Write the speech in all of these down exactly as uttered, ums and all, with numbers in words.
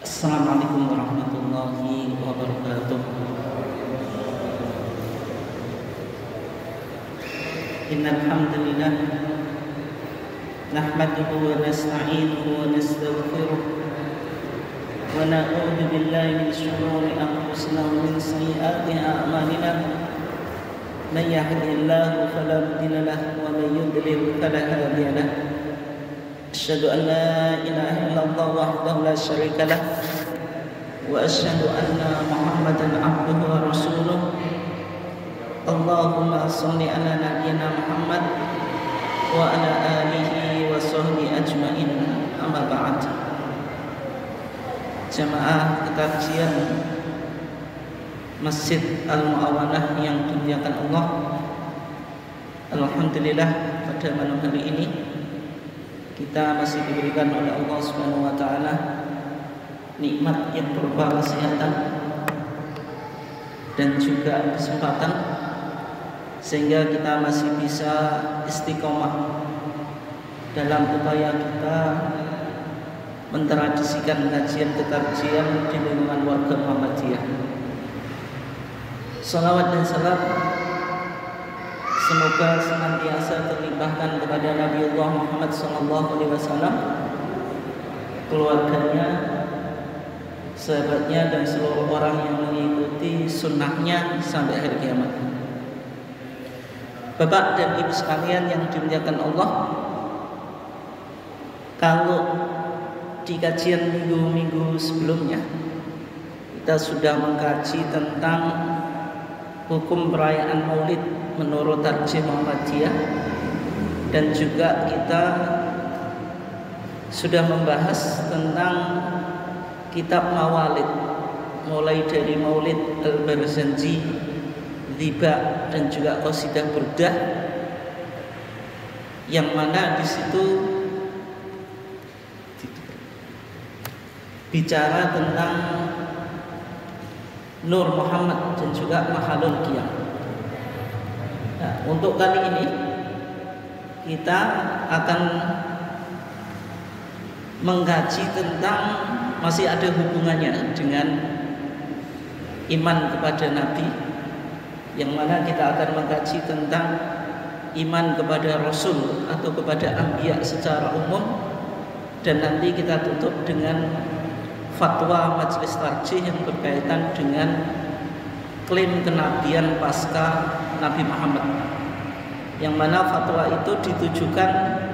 Assalamualaikum warahmatullahi wabarakatuh. Innal hamdalillah nahmaduhu wa nasta'inuhu wa nastaghfiruh wa na'udzu billahi min shururi anfusina wa min sayyiati a'malina. Man yahdihillahu fala mudilla lahu wa man yudlil fala hadiya lahu. Asyhadu an la ilaha illallah wahdahu la syarika lah wa asyhadu anna Muhammadan abduhu wa rasuluh. Allahumma shalli ala nabiyyina Muhammad wa ala alihi wa sahbihi ajmain. Amma ba'd. Jamaah kajian Masjid Al-Mu'awanah yang dimuliakan Allah, alhamdulillah pada malam hari ini kita masih diberikan oleh Allah Subhanahu wa taala nikmat yang berupa kesehatan dan juga kesempatan sehingga kita masih bisa istiqomah dalam upaya kita mentradisikan kajian-kajian di lingkungan warga Muhammadiyah. Salawat dan salam semoga senantiasa terlimpahkan kepada Nabiullah Muhammad sallallahu alaihi wasallam, keluarganya, sahabatnya, dan seluruh orang yang mengikuti sunnahnya sampai hari kiamat. Bapak dan ibu sekalian yang dimuliakan Allah, kalau di kajian minggu-minggu sebelumnya kita sudah mengkaji tentang hukum perayaan Maulid menurut Tarjih Muhammadiyah, dan juga kita sudah membahas tentang kitab Mawalid mulai dari Maulid Al-Barzanji, Dhiba, dan juga Qasidah Burdah, yang mana di situ bicara tentang Nur Muhammad dan juga Mahalul Qiyam. Nah, untuk kali ini kita akan mengkaji tentang, masih ada hubungannya dengan iman kepada Nabi, yang mana kita akan mengkaji tentang iman kepada Rasul atau kepada Anbiya secara umum, dan nanti kita tutup dengan fatwa Majelis Tarjih yang berkaitan dengan klaim kenabian pasca Nabi Muhammad, yang mana fatwa itu ditujukan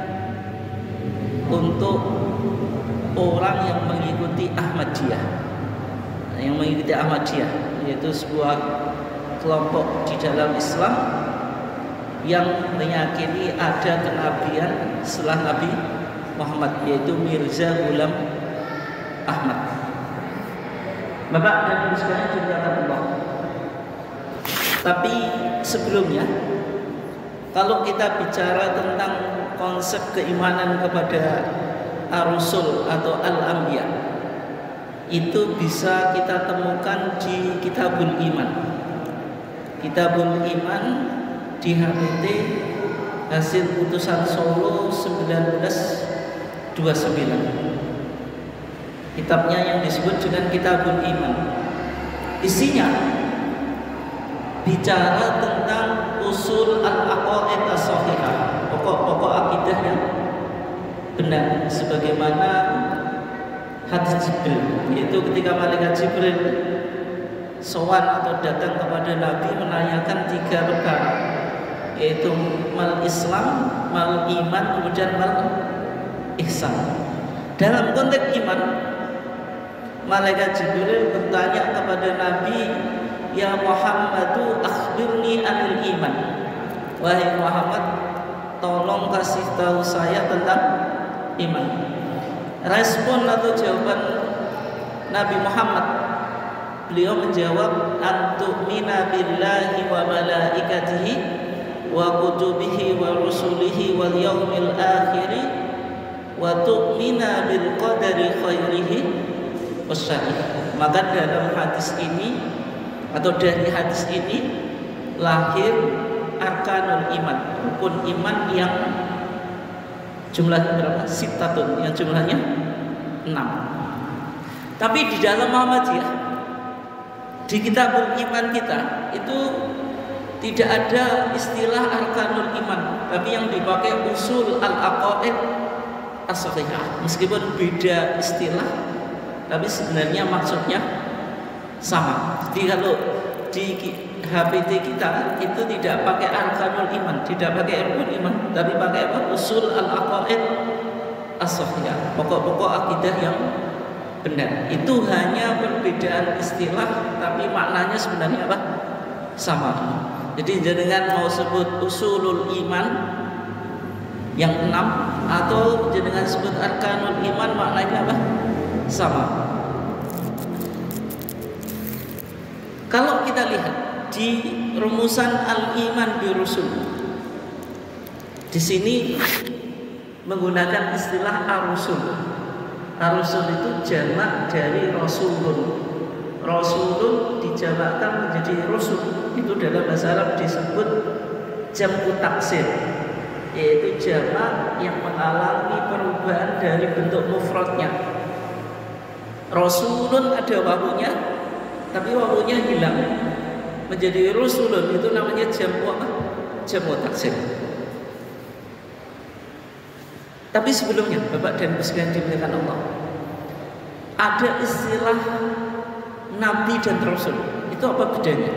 untuk orang yang mengikuti Ahmadiyah, yang mengikuti Ahmadiyah yaitu sebuah kelompok di dalam Islam yang meyakini ada kenabian setelah Nabi Muhammad, yaitu Mirza Ghulam Ahmad. Bapak dan ibu sekalian dimuliakan Allah. Tapi sebelumnya, kalau kita bicara tentang konsep keimanan kepada Ar-Rasul atau Al-Anbiya, itu bisa kita temukan di Kitabul Iman. Kitabul Iman di H P T hasil putusan Solo seribu sembilan ratus dua puluh sembilan. Kitabnya yang disebut dengan Kitabul Iman. Isinya bicara tentang usul al-aqaid as-shahihah, pokok-pokok akidah yang benar, sebagaimana hadis Jibril, yaitu ketika malaikat Jibril sowan atau datang kepada Nabi menanyakan tiga perkara, yaitu mal Islam, mal iman, kemudian mal ihsan. Dalam konteks iman, malaikat Jibril bertanya kepada Nabi, "Ya Muhammadu akhbirni anil iman." Wahai Muhammad, tolong kasih tahu saya tentang iman. Respon atau jawaban Nabi Muhammad, beliau menjawab, "Antu'mina billahi wa malaikatihi wa kutubihi wa rusulihi wal yaumil akhiri wa tu'mina bil qadari khairihi wasyarih." Maka dalam hadis ini atau dari hadis ini lahir arkanul iman, rukun iman yang jumlahnya berapa? Sitatun, yang jumlahnya enam. Tapi di dalam Muhammadiyah, di kitabul iman kita itu tidak ada istilah arkanul iman, tapi yang dipakai usul al-aqaid as-sahihah. Meskipun beda istilah, tapi sebenarnya maksudnya sama. Jadi kalau di H P T kita itu tidak pakai arkanul iman, tidak pakai rukun iman, tapi pakai apa? Usul al-aqaid as-sahihah, pokok-pokok akidah yang benar. Itu hanya perbedaan istilah, tapi maknanya sebenarnya apa? Sama. Jadi jenengan mau sebut usulul iman yang enam atau jenengan sebut arkanul iman, maknanya apa? Sama. Kalau kita lihat di rumusan al-iman bi rusul, di sini menggunakan istilah ar-rusul. Ar-rusul itu jamak dari rasulun. Rasulun dijamakkan menjadi rusul. Itu dalam bahasa Arab disebut jam'u taksir, yaitu jamak yang mengalami perubahan dari bentuk mufradnya. Rasulun ada wawunya, tapi wawunya hilang menjadi rusulun. Itu namanya jam'u apa? Jam'u taksir. Tapi sebelumnya, Bapak dan Ibu sekalian dimuliakan Allah, ada istilah Nabi dan Rasul. Itu apa bedanya?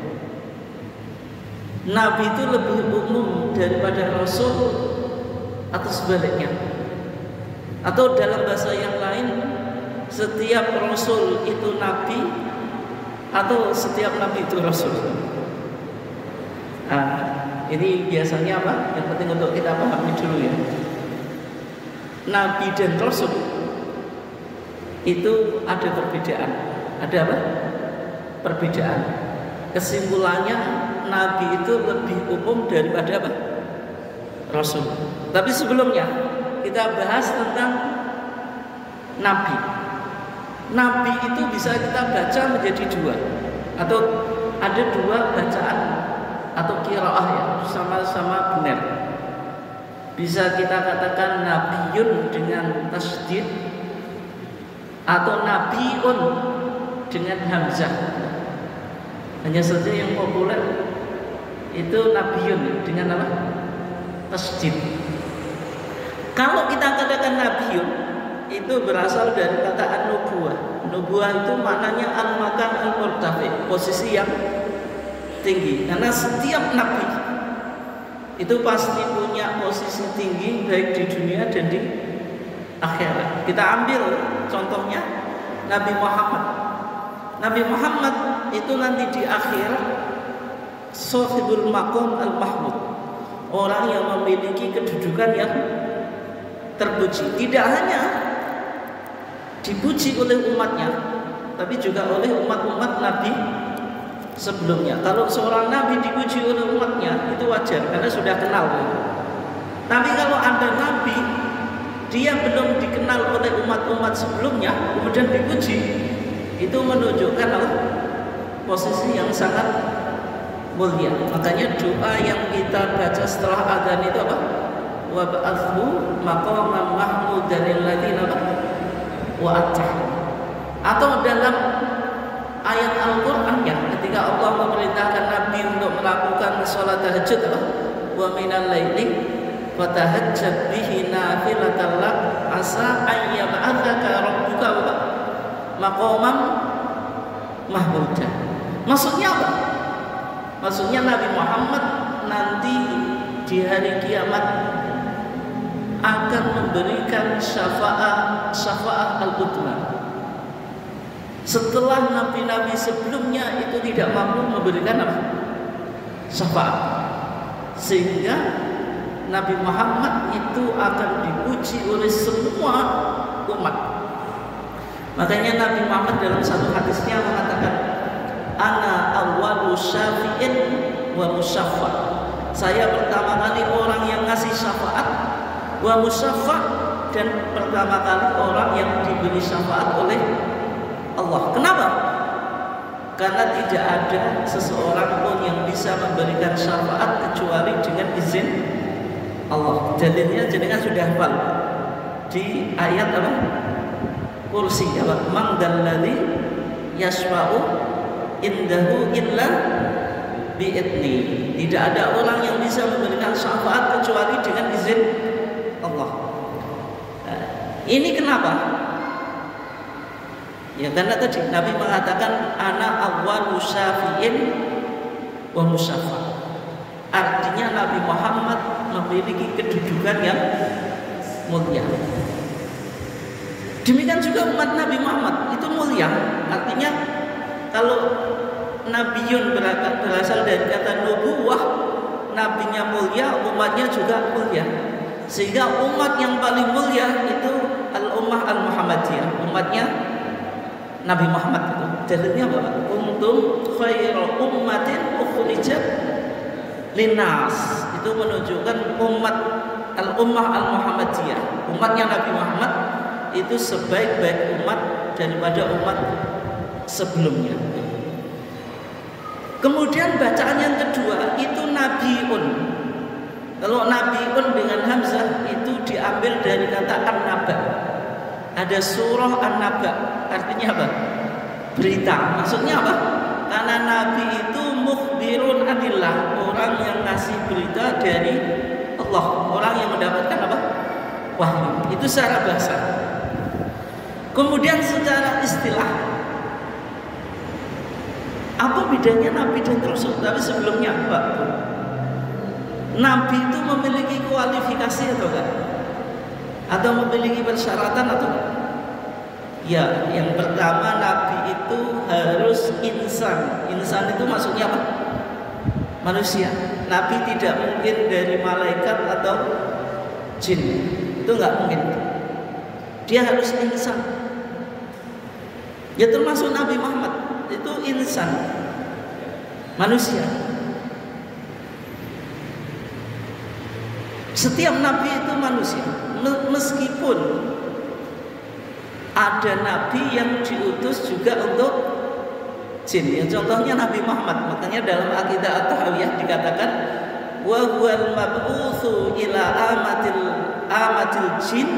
Nabi itu lebih umum daripada Rasul atau sebaliknya? Atau dalam bahasa yang lain, setiap Rasul itu Nabi atau setiap Nabi itu Rasul? Nah, ini biasanya apa? Yang penting untuk kita pahami dulu ya. Nabi dan Rasul itu ada perbedaan. Ada apa? Perbedaan. Kesimpulannya Nabi itu lebih umum daripada apa? Rasul. Tapi sebelumnya kita bahas tentang Nabi. Nabi itu bisa kita baca menjadi dua, atau ada dua bacaan atau qiraah ya, sama-sama benar. Bisa kita katakan nabiyun dengan tasydid atau nabiun dengan hamzah. Hanya saja yang populer itu nabiyun dengan apa? Tasydid. Kalau kita katakan nabiyun, itu berasal dari kata an-nubuwah. Nubuwah itu maknanya al-makan al-murtafi, posisi yang tinggi. Karena setiap nabi itu pasti punya posisi tinggi baik di dunia dan di akhirat. Kita ambil contohnya Nabi Muhammad. Nabi Muhammad itu nanti di akhirat sahibul maqam al-mahmud, orang yang memiliki kedudukan yang terpuji. Tidak hanya dipuji oleh umatnya, tapi juga oleh umat-umat Nabi sebelumnya. Kalau seorang Nabi dipuji oleh umatnya, itu wajar karena sudah kenal. Tapi kalau ada Nabi dia belum dikenal oleh umat-umat sebelumnya, kemudian dipuji, itu menunjukkan apa? Posisi yang sangat mulia. Makanya doa yang kita baca setelah adzan itu apa? Wa ba'athu maqaman mahmudan alladziina wa atah. Atau dalam ayat Al-Qur'an ya, ketika Allah memerintahkan Nabi untuk melakukan salat tahajud apa? Wa minal laili fatahajjab bihi nafilatan lak asa an yab'atsaka rabbuka maqaman mahmudan. Maksudnya apa? Maksudnya Nabi Muhammad nanti di hari kiamat akan memberikan syafaat syafaat al-utma. Setelah nabi-nabi sebelumnya itu tidak mampu memberikan apa? Syafaat. Sehingga Nabi Muhammad itu akan dipuji oleh semua umat. Makanya Nabi Muhammad dalam satu hadisnya mengatakan, ana awwalu syafi'in wa musyaffa'. Saya pertama kali orang yang ngasih syafaat, wa musyaffa', dan pertama kali orang yang diberi syafaat oleh Allah. Kenapa? Karena tidak ada seseorang pun yang bisa memberikan syafaat kecuali dengan izin Allah. Dalilnya jenengan sudah hafal di ayat apa? kursi. Man dzalladzi yashfa'u indahu illa bi'idni. Tidak ada orang yang bisa memberikan syafaat kecuali dengan izin Allah. Nah, ini kenapa? Ya karena tadi Nabi mengatakan ana awwalu syafi'in wa musyafa'. Artinya Nabi Muhammad memiliki kedudukan yang mulia. Demikian juga umat Nabi Muhammad itu mulia. Artinya kalau Nabiyun berasal dari kata nubuwah, nabinya mulia, umatnya juga mulia. Sehingga umat yang paling mulia itu al-ummah al-Muhammadiyah, umatnya Nabi Muhammad itu. Dalilnya apa? Kuntum khairu ummatin ukhrijat linnas. Itu menunjukkan umat al-ummah al-Muhammadiyah, umatnya Nabi Muhammad itu sebaik-baik umat daripada umat sebelumnya. Kemudian bacaan yang kedua itu Nabiun. Kalau Nabiun dengan Hamzah itu diambil dari kata An-Naba. Ada surah An-Naba, artinya apa? Berita. Maksudnya apa? Karena Nabi itu mukhbirun anillah, orang yang ngasih berita dari Allah, orang yang mendapatkan apa? Wahyu. Itu secara bahasa. Kemudian secara istilah, apa bedanya Nabi dan Rasul? Tapi sebelumnya Pak, Nabi itu memiliki kualifikasi atau enggak? Atau memiliki persyaratan atau enggak? Ya, yang pertama Nabi itu harus insan. Insan itu maksudnya apa? Manusia. Nabi tidak mungkin dari malaikat atau jin. Itu enggak mungkin. Dia harus insan. Ya termasuk Nabi Muhammad itu insan, manusia. Setiap nabi itu manusia, meskipun ada nabi yang diutus juga untuk jin. Ya, contohnya Nabi Muhammad. Makanya dalam akidah at-tahawiyah dikatakan wa huwal mab'utsu ila amatil amatil jin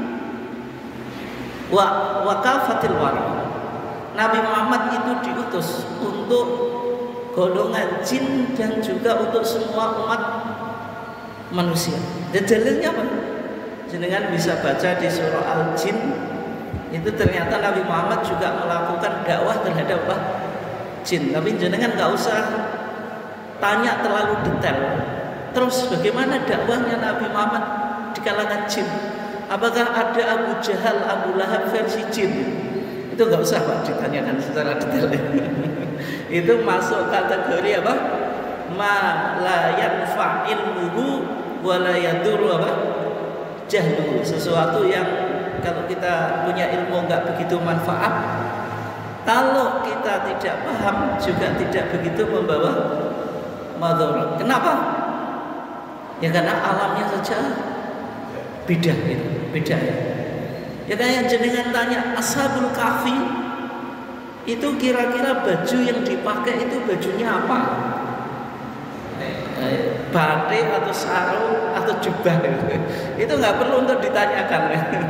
wa wa kafatil wara. Nabi Muhammad itu diutus untuk golongan jin dan juga untuk semua umat manusia. Dan dalilnya apa? Jenengan bisa baca di surah Al-Jin. Itu ternyata Nabi Muhammad juga melakukan dakwah terhadap apa? Jin. Tapi jenengan nggak usah tanya terlalu detail. Terus bagaimana dakwahnya Nabi Muhammad di kalangan jin? Apakah ada Abu Jahal, Abu Lahab versi jin? Itu nggak usah Pak ditanyakan secara detail. Itu masuk kategori apa? Ma la yanfa ilmuhu wa la yadurru apa? Jahluhu. Sesuatu yang kalau kita punya ilmu nggak begitu manfaat, kalau kita tidak paham juga tidak begitu membawa madharat. Kenapa? Ya karena alamnya saja beda gitu, beda ya. Ya kayak jenengan tanya Ashabul Kahfi itu kira-kira baju yang dipakai itu bajunya apa? Batik atau sarung atau jubah? Itu nggak perlu untuk ditanyakan.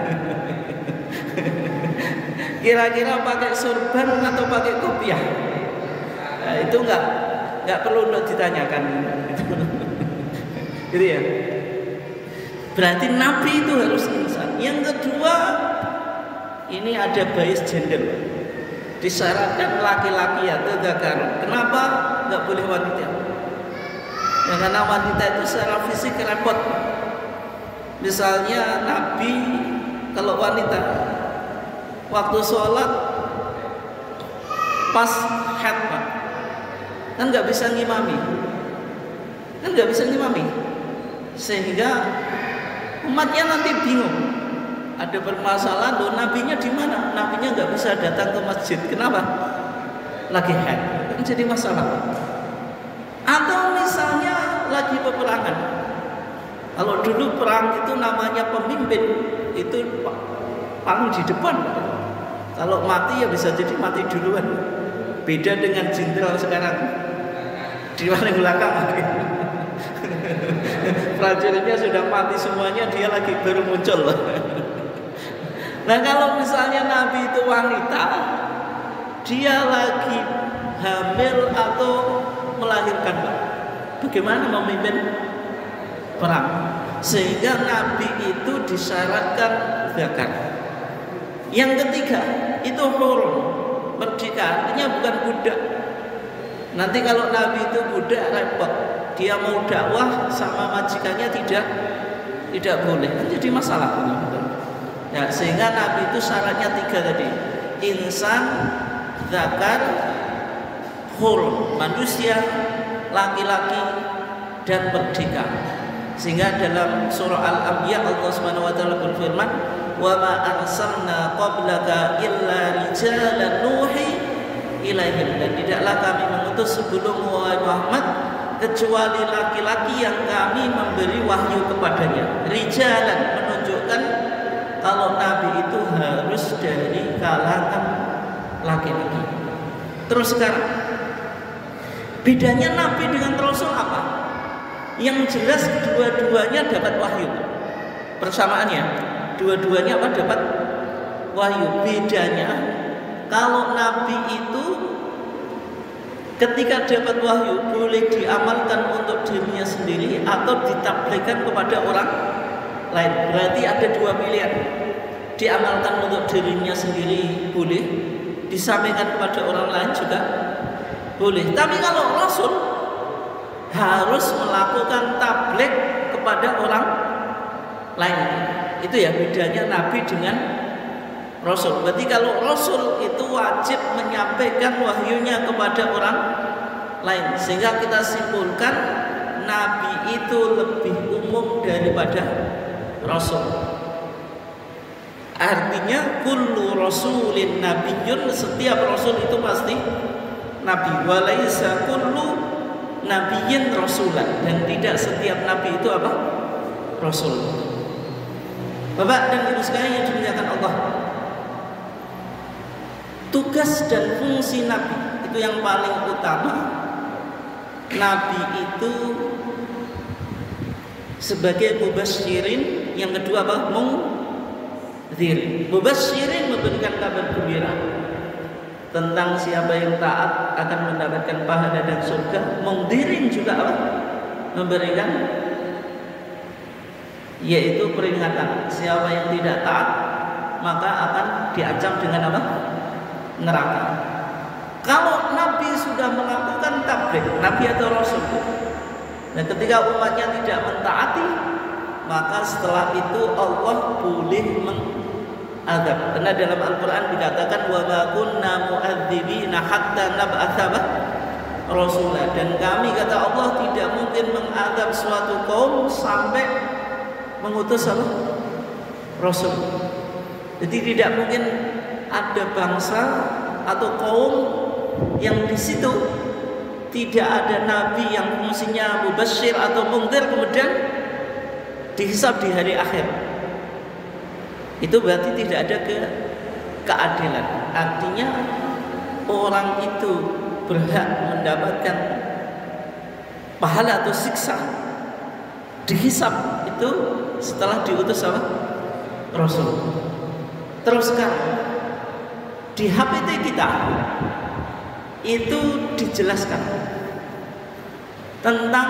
Kira-kira pakai sorban atau pakai kopiah? Nah, itu nggak nggak perlu untuk ditanyakan. Gitu ya. Berarti Nabi itu harus insan. Yang kedua, ini ada bias gender. Disyaratkan laki-laki atau dzakar. Kenapa nggak boleh wanita? Ya karena wanita itu secara fisik repot. Misalnya Nabi kalau wanita waktu sholat pas haid Pak, kan nggak bisa ngimami, kan nggak bisa ngimami, sehingga umatnya nanti bingung. Ada permasalahan, loh nabinya di mana? Nabinya nggak bisa datang ke masjid. Kenapa? Lagi haid. Kan jadi masalah. Atau misalnya lagi peperangan. Kalau dulu perang itu namanya pemimpin itu paling di depan. Kalau mati ya bisa jadi mati duluan. Beda dengan jenderal sekarang. Di mana belakang lagi. Prajuritnya sudah mati semuanya, dia lagi baru muncul. Nah kalau misalnya Nabi itu wanita, dia lagi hamil atau melahirkan, bagaimana memimpin perang? Sehingga Nabi itu disyaratkan zakar. Yang ketiga itu hurun, merdeka, artinya bukan budak. Nanti kalau Nabi itu budak repot, dia mau dakwah sama majikannya tidak tidak boleh, kan jadi masalah. Ya, sehingga Nabi itu syaratnya tiga tadi: insan, zakar, hur, manusia, laki-laki, dan merdeka. Sehingga dalam surah Al-Anbiya Allah Subhanahu wa taala berfirman, "Wa ma arsalna qablaka illa rijalan nuhi ilaihim." Dan tidaklah kami mengutus sebelum Muhammad kecuali laki-laki yang kami memberi wahyu kepadanya. Rijalan menunjukkan kalau Nabi itu harus dari kalangan laki-laki. Terus sekarang bedanya Nabi dengan Rasul apa? Yang jelas dua-duanya dapat wahyu. Persamaannya, dua-duanya apa? Dapat wahyu. Bedanya kalau Nabi itu ketika dapat wahyu boleh diamalkan untuk dirinya sendiri atau ditabligkan kepada orang lain. Berarti ada dua pilihan. Diamalkan untuk dirinya sendiri boleh, disampaikan kepada orang lain juga boleh. Tapi kalau Rasul harus melakukan tabligh kepada orang lain. Itu ya bedanya Nabi dengan Rasul. Berarti kalau Rasul itu wajib menyampaikan wahyunya kepada orang lain. Sehingga kita simpulkan Nabi itu lebih umum daripada Rasul. Artinya kullu rasulin nabiyyun, setiap Rasul itu pasti Nabi. Walaisa kullu nabiyyin rasulan, dan tidak setiap Nabi itu apa? Rasul. Bapak dan Ibu sekalian yang dimuliakan Allah, tugas dan fungsi Nabi itu yang paling utama. Nabi itu sebagai mubasyirin, yang kedua apa? Mungdzirin. Mubasyirin memberikan kabar gembira tentang siapa yang taat akan mendapatkan pahala dan surga. Mungdzirin juga apa? Memberikan, yaitu peringatan, siapa yang tidak taat maka akan diancam dengan apa? Neraka. Kalau Nabi sudah melakukan tabligh, Nabi atau Rasul, dan ketika umatnya tidak mentaati, maka setelah itu Allah boleh mengadab. Karena dalam Al-Quran dikatakan wa ma kunna mu'adzibina hatta nab'atsa rasulah, dan kami, kata Allah, tidak mungkin mengadab suatu kaum sampai mengutus apa? Rasul. Jadi tidak mungkin ada bangsa atau kaum yang di situ tidak ada nabi yang fungsinya mubasyir atau mungdzir kemudian dihisab di hari akhir. Itu berarti tidak ada ke keadilan. Artinya orang itu berhak mendapatkan pahala atau siksa dihisab itu setelah diutus apa? Rasul. Terus sekarang di H P T kita itu dijelaskan tentang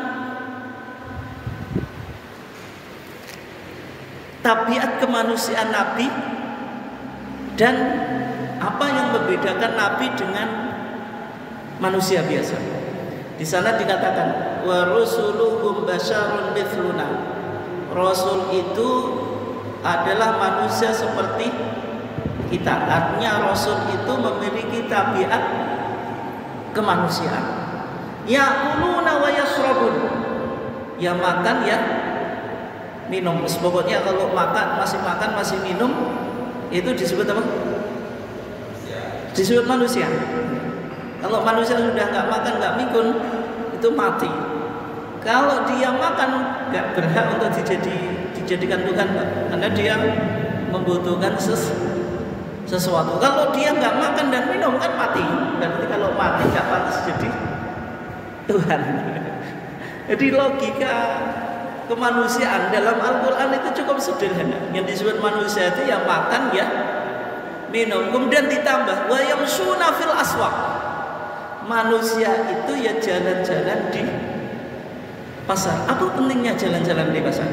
tabiat kemanusiaan Nabi dan apa yang membedakan Nabi dengan manusia biasa. Di sana dikatakan wa rusuluhum basyarun mithluna. Rasul itu adalah manusia seperti kita. Artinya Rasul itu memiliki tabiat kemanusiaan. Ya'kuluna wa yashrabun. Ya makan ya minum. Pokoknya kalau makan, masih makan, masih minum, itu disebut apa? Disebut manusia. Kalau manusia sudah nggak makan, nggak mikun, itu mati. Kalau dia makan, nggak berhak untuk dijadi, dijadikan Tuhan, karena dia membutuhkan ses, sesuatu. Kalau dia nggak makan dan minum kan mati. Berarti kalau mati nggak pantas jadi Tuhan. Jadi logika kemanusiaan dalam Al-Quran itu cukup sederhana. Yang disebut manusia itu yang makan ya minum. Kemudian ditambah wa yamshuna fil aswaq. Manusia itu ya jalan-jalan di pasar. Apa pentingnya jalan-jalan di pasar?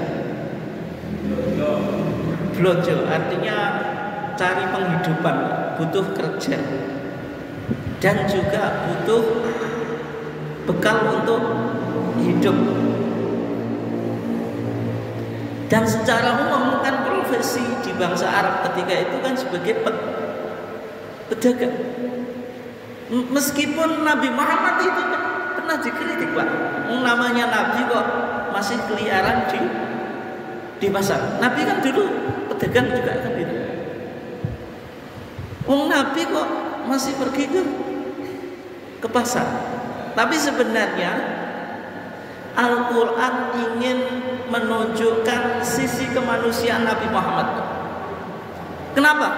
Blojo, artinya cari penghidupan, butuh kerja dan juga butuh bekal untuk hidup. Dan secara umum kan profesi di bangsa Arab ketika itu kan sebagai pedagang. Meskipun Nabi Muhammad itu pernah dikritik, Pak, namanya Nabi kok masih keliaran di di pasar. Nabi kan dulu pedagang juga kan gitu. Wong Nabi kok masih pergi ke ke pasar. Tapi sebenarnya Al-Quran ingin menunjukkan sisi kemanusiaan Nabi Muhammad. Kenapa?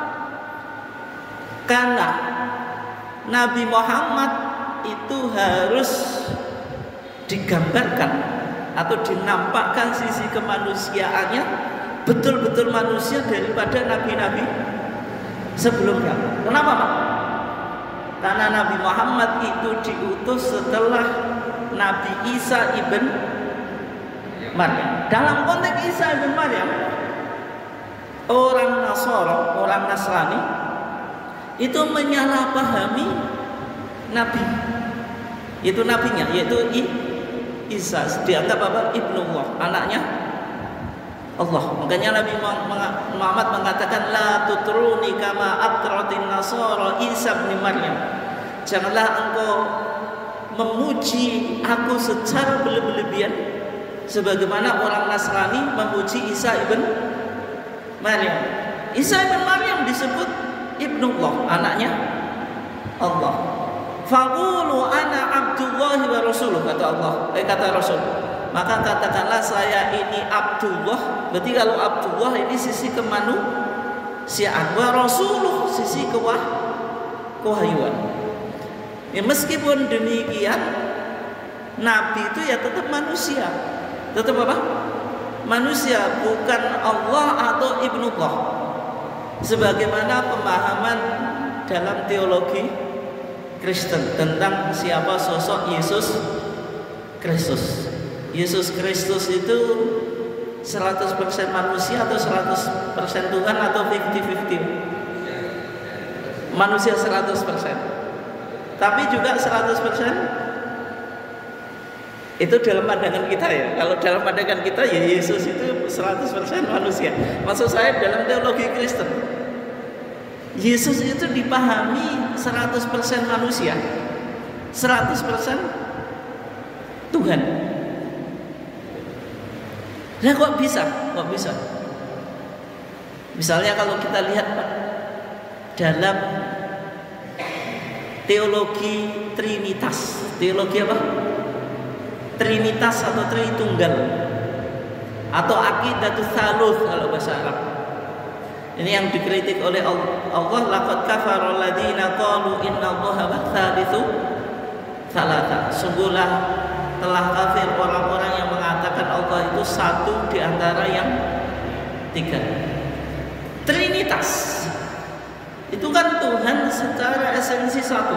Karena Nabi Muhammad itu harus digambarkan atau dinampakkan sisi kemanusiaannya betul-betul manusia daripada nabi-nabi sebelumnya. Kenapa, Pak? Karena Nabi Muhammad itu diutus setelah Nabi Isa ibn Maryam. Dalam konteks Isa ibn Maryam, orang Nasara, orang Nasrani itu menyalahpahami Nabi. Itu nabinya, yaitu Isa, dianggap apa? Ibnullah, anaknya Allah. Makanya Nabi Muhammad mengatakan la tutruni kama atratin nasara Isa bin Maryam. Janganlah engkau memuji aku secara berlebihan sebagaimana orang Nasrani memuji Isa ibn Maryam. Isa ibn Maryam disebut Ibnullah, anaknya Allah. Faqulu ana abdullahi wa rasuluh, kata Allah, eh kata Rasul. Maka katakanlah saya ini Abdullah. Berarti kalau Abdullah ini sisi kemanusiaan, wa rasuluh sisi kewah kewahyuan. Ya, meskipun demikian Nabi itu ya tetap manusia. Tetap apa? Manusia, bukan Allah atau Ibnullah. Sebagaimana pemahaman dalam teologi Kristen tentang siapa sosok Yesus Kristus. Yesus Kristus itu seratus persen manusia atau seratus persen Tuhan atau lima puluh lima puluh? Manusia seratus persen. Tapi juga seratus persen itu dalam pandangan kita ya. Kalau dalam pandangan kita ya Yesus itu seratus persen manusia. Maksud saya dalam teologi Kristen, Yesus itu dipahami seratus persen manusia, seratus persen Tuhan. Nah, kok bisa? Kok bisa? Misalnya kalau kita lihat, Pak, dalam teologi Trinitas, teologi apa? Trinitas atau Tritunggal, atau Aqidatus Tsaluts kalau bahasa Arab. Ini yang dikritik oleh Allah, laqad kafara alladziina qalu innallaha tsalitsu tsalatsa. Sungguhlah telah kafir orang-orang yang mengatakan Allah itu satu di antara yang tiga. Trinitas itu kan Tuhan secara esensi satu,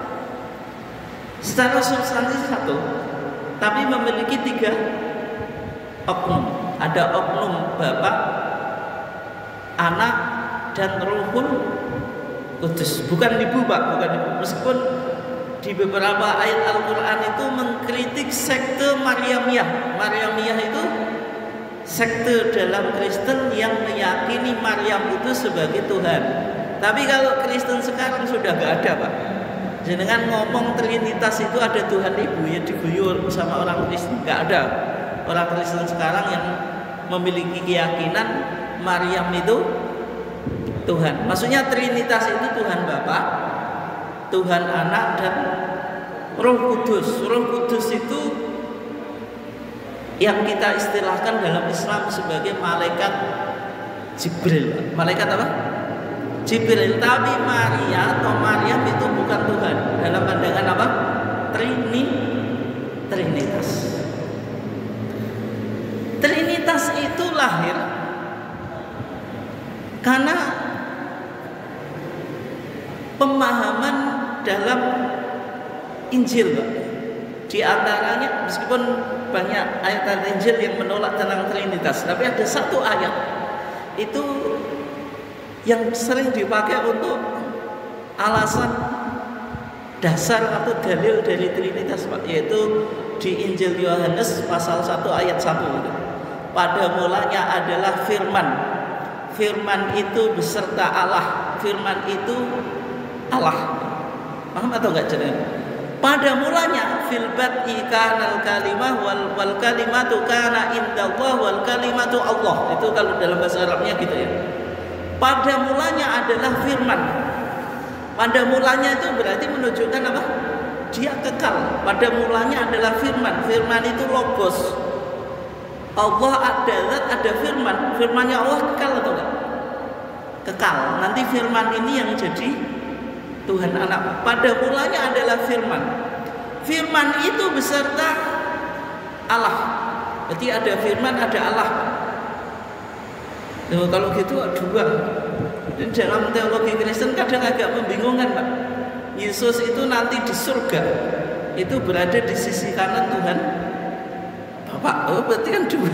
secara substansi satu, tapi memiliki tiga oknum. Ada oknum Bapa, Anak, dan Ruhul Kudus. Bukan ibu, Pak, bukan ibu. Meskipun di beberapa ayat Al-Quran itu mengkritik sekte Maryamiyah. Maryamiyah itu sekte dalam Kristen yang meyakini Maryam itu sebagai Tuhan. Tapi kalau Kristen sekarang sudah gak ada, Pak. Jangan ngomong Trinitas itu ada Tuhan Ibu, ya diguyur sama orang Kristen. Gak ada orang Kristen sekarang yang memiliki keyakinan Maryam itu Tuhan. Maksudnya Trinitas itu Tuhan Bapa, Tuhan Anak, dan Roh Kudus. Roh Kudus itu yang kita istilahkan dalam Islam sebagai malaikat Jibril. Malaikat apa? Jibril. Tapi Maria atau Maryam itu bukan Tuhan. Dalam pandangan apa? Trini, Trinitas. itu lahir karena pemahaman dalam Injil, Pak. Di antaranya meskipun banyak ayat Injil yang menolak tentang Trinitas, tapi ada satu ayat itu yang sering dipakai untuk alasan dasar atau dalil dari Trinitas, Pak, yaitu di Injil Yohanes pasal satu ayat satu itu. Pada mulanya adalah firman. Firman itu beserta Allah. Firman itu Allah. Paham atau enggak jenengan? Pada mulanya fil bad'i kanal kalimah wal wal kalimatu kana indallah wal kalimatu Allah. Itu kalau dalam bahasa Arabnya gitu ya. Pada mulanya adalah firman. Pada mulanya itu berarti menunjukkan apa? Dia kekal. Pada mulanya adalah firman. Firman itu logos. Allah ada zat, ada firman. Firmannya Allah kekal atau enggak? Kekal. Nanti firman ini yang jadi Tuhan anak. Pada mulanya adalah firman. Firman itu beserta Allah. Berarti ada firman, ada Allah. Nah, kalau gitu dua. Dan dalam teologi Kristen kadang agak membingungkan, Pak. Yesus itu nanti di surga itu berada di sisi kanan Tuhan Bapak. Oh, berarti kan dua.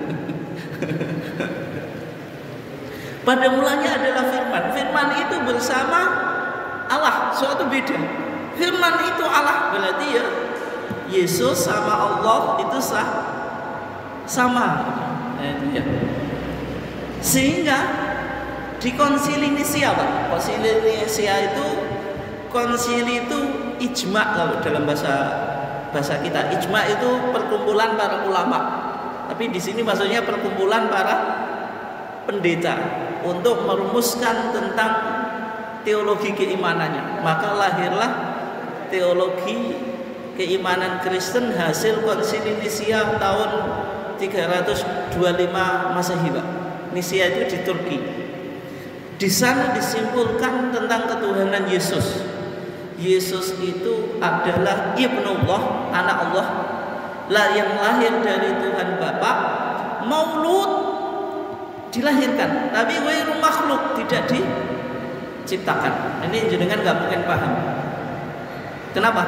Pada mulanya adalah firman. Firman itu bersama Allah, suatu beda. Firman itu Allah, berarti ya Yesus sama Allah itu sah, sama. Nah, itu ya. Sehingga di konsili Nisia, Pak. Konsili Nisia itu, konsili itu ijma kalau dalam bahasa bahasa kita. Ijma itu perkumpulan para ulama. Tapi di sini maksudnya perkumpulan para pendeta untuk merumuskan tentang teologi keimanannya. Maka lahirlah teologi keimanan Kristen hasil konsili Nisia tahun tiga ratus dua puluh lima Masehi, Pak. Nisia itu di Turki. Di sana disimpulkan tentang ketuhanan Yesus. Yesus itu adalah Ibnullah, anak Allah, lah yang lahir dari Tuhan Bapa, maulud, dilahirkan, tapi ghairu makhluk, tidak diciptakan. Ini jenengan nggak mungkin paham. Kenapa?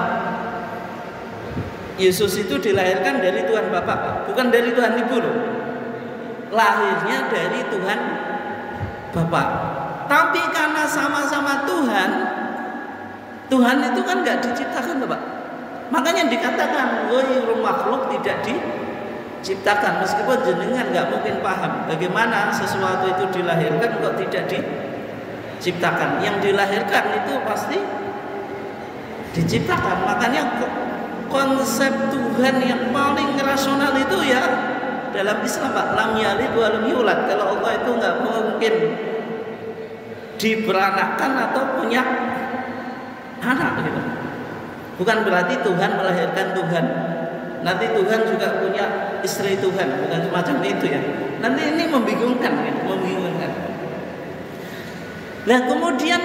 Yesus itu dilahirkan dari Tuhan Bapa, bukan dari Tuhan Ibu loh. Lahirnya dari Tuhan Bapa. Tapi karena sama-sama Tuhan, Tuhan itu kan nggak diciptakan, Bapak. Makanya dikatakan ghairu makhluk, tidak diciptakan. Meskipun jenengan nggak mungkin paham bagaimana sesuatu itu dilahirkan kok tidak diciptakan. Yang dilahirkan itu pasti diciptakan. Makanya konsep Tuhan yang paling rasional itu ya dalam Islam, Pak, lam yalid wa lam yulad. Kalau Allah itu nggak mungkin diberanakkan atau punya anak gitu. Bukan berarti Tuhan melahirkan Tuhan. Nanti Tuhan juga punya istri Tuhan, bukan semacam itu ya. Nanti ini membingungkan, ya, membingungkan. Nah, kemudian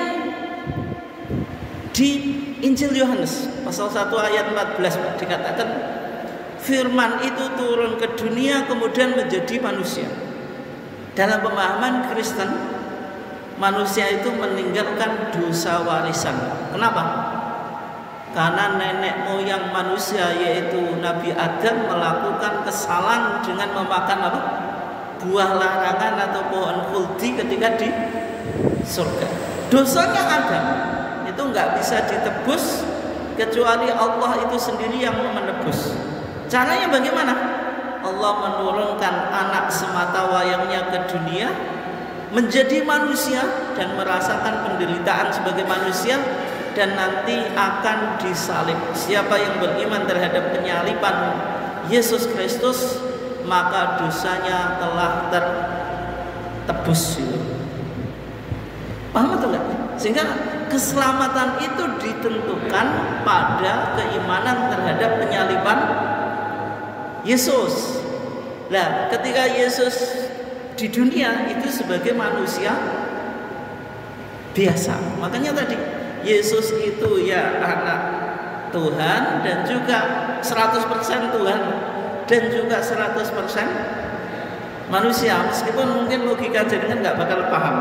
di Injil Yohanes pasal satu ayat empat belas dikatakan firman itu turun ke dunia kemudian menjadi manusia. Dalam pemahaman Kristen, manusia itu meninggalkan dosa warisan. Kenapa? Karena nenek moyang manusia yaitu Nabi Adam melakukan kesalahan dengan memakan apa? Buah larangan atau pohon khuldi ketika di surga. Dosanya Adam itu nggak bisa ditebus kecuali Allah itu sendiri yang menebus. Caranya bagaimana? Allah menurunkan anak semata wayangnya ke dunia, menjadi manusia dan merasakan penderitaan sebagai manusia, dan nanti akan disalib. Siapa yang beriman terhadap penyaliban Yesus Kristus, maka dosanya telah tertebus. Paham atau enggak? Sehingga keselamatan itu ditentukan pada keimanan terhadap penyaliban Yesus. Nah, ketika Yesus di dunia itu sebagai manusia biasa. Makanya tadi Yesus itu ya anak Tuhan dan juga seratus persen Tuhan dan juga seratus persen manusia, meskipun mungkin logika jenengan nggak bakal paham.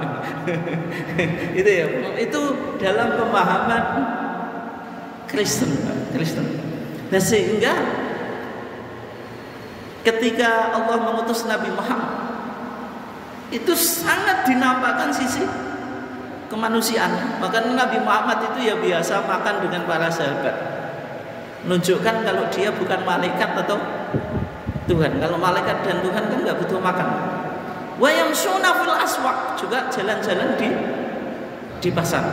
Itu ya, itu dalam pemahaman Kristen, Kristen. Nah, sehingga ketika Allah mengutus Nabi Muhammad, itu sangat dinampakkan sisi kemanusiaan. Maka Nabi Muhammad itu ya biasa makan dengan para sahabat, menunjukkan kalau dia bukan malaikat atau Tuhan. Kalau malaikat dan Tuhan kan nggak butuh makan. Wa yamshuna fil aswaq, juga jalan-jalan di di pasar.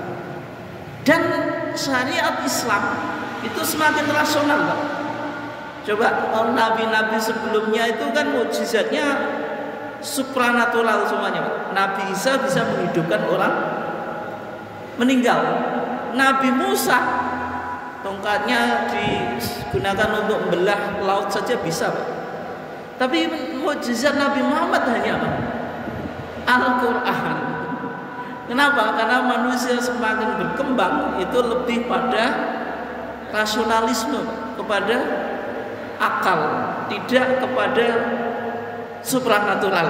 Dan syariat Islam itu semakin rasional, Pak. Coba nabi-nabi sebelumnya itu kan mukjizatnya supranatural semuanya, Pak. Nabi Isa bisa menghidupkan orang meninggal. Nabi Musa tongkatnya digunakan untuk membelah laut saja bisa, Pak. Tapi mukjizat Nabi Muhammad hanya apa? Al-Quran. Kenapa? Karena manusia semakin berkembang itu lebih pada rasionalisme, kepada akal, tidak kepada supranatural.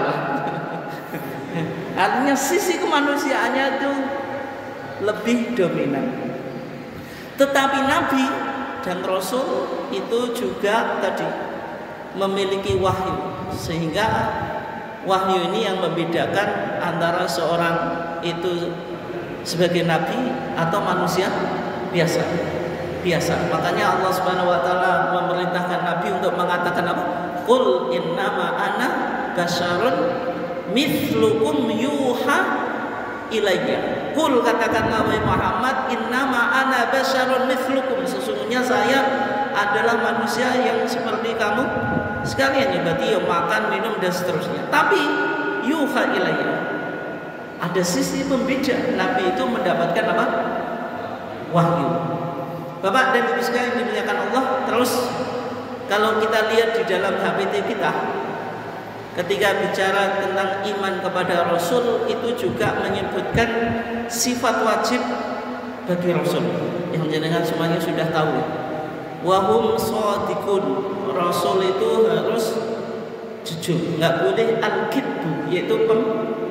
Artinya sisi kemanusiaannya itu lebih dominan. Tetapi Nabi dan Rasul itu juga tadi memiliki wahyu, sehingga wahyu ini yang membedakan antara seorang itu sebagai nabi atau manusia biasa. Biasa. Makanya Allah Subhanahu wa taala memerintahkan Nabi untuk mengatakan apa? Qul innama ana basyarun mithlukum yuha ilayya. Qul, katakan Nabi Muhammad, innama ana basyarun mithlukum, sesungguhnya saya adalah manusia yang seperti kamu sekalian. Ya, berarti ya makan, minum dan seterusnya. Tapi yuha ilayya, ada sisi pembeda. Nabi itu mendapatkan apa? Wahyu. Bapak dan Ibu sekalian dimuliakan Allah. Terus kalau kita lihat di dalam H P T kita, ketika bicara tentang iman kepada Rasul, itu juga menyebutkan sifat wajib bagi Rasul yang jenengan semuanya sudah tahu. Wahum shadiqun, Rasul itu harus jujur, nggak boleh al-kidbu, yaitu pem,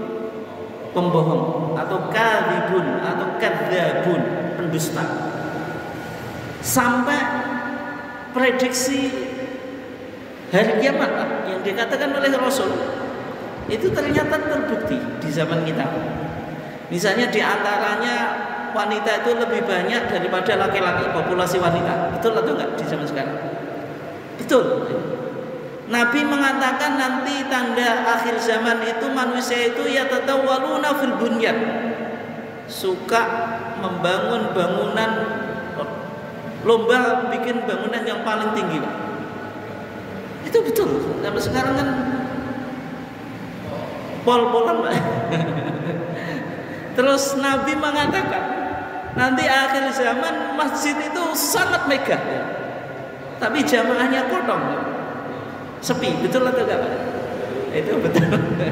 pembohong, atau kadhibun atau kadzabun, pendusta. Sampai prediksi hari kiamat yang dikatakan oleh Rasul itu ternyata terbukti di zaman kita. Misalnya di antaranya wanita itu lebih banyak daripada laki-laki, populasi wanita. Betul atau enggak di zaman sekarang? Betul. Nabi mengatakan nanti tanda akhir zaman itu manusia itu ya tatawwaluna fil bunyan, suka membangun bangunan, lomba bikin bangunan yang paling tinggi, Pak. Itu betul. Sampai sekarang kan pol-polan, Pak. Terus Nabi mengatakan nanti akhir zaman masjid itu sangat megah, ya. Tapi jamaahnya kosong, sepi. Betul atau enggak, Pak? Itu betul.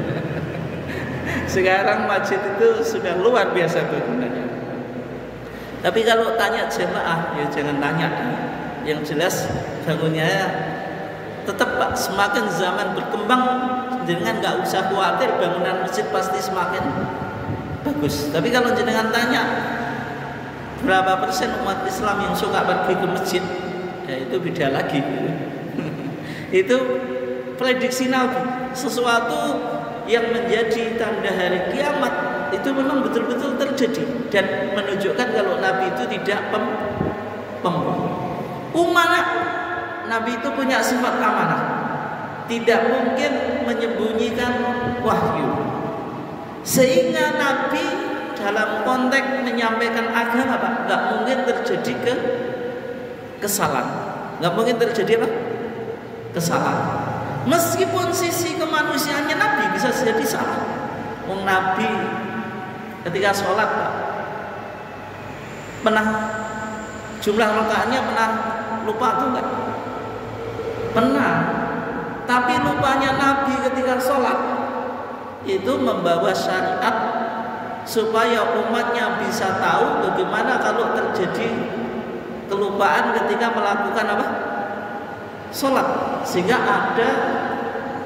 Sekarang masjid itu sudah luar biasa bangunannya. Tapi kalau tanya jemaah, ya jangan tanya. Yang jelas bangunnya tetap, Pak, semakin zaman berkembang, jenengan nggak usah khawatir, bangunan masjid pasti semakin bagus. Tapi kalau jenengan tanya berapa persen umat Islam yang suka pergi ke masjid, ya itu beda lagi. Itu prediksi Nabi, sesuatu yang menjadi tanda hari kiamat itu memang betul-betul terjadi dan menunjukkan kalau Nabi itu tidak pem pembohong. Umanah, Nabi itu punya sifat amanah, tidak mungkin menyembunyikan wahyu, sehingga Nabi dalam konteks menyampaikan agama, Pak, nggak mungkin terjadi ke kesalahan, nggak mungkin terjadi apa? Kesalahan. Meskipun sisi kemanusiaannya Nabi bisa jadi salah. Wong Nabi ketika sholat, Pak, pernah jumlah rakaatnya pernah lupa atau enggak? Pernah. Tapi lupanya Nabi ketika sholat itu membawa syariat supaya umatnya bisa tahu bagaimana kalau terjadi kelupaan ketika melakukan apa? Sholat. Sehingga ada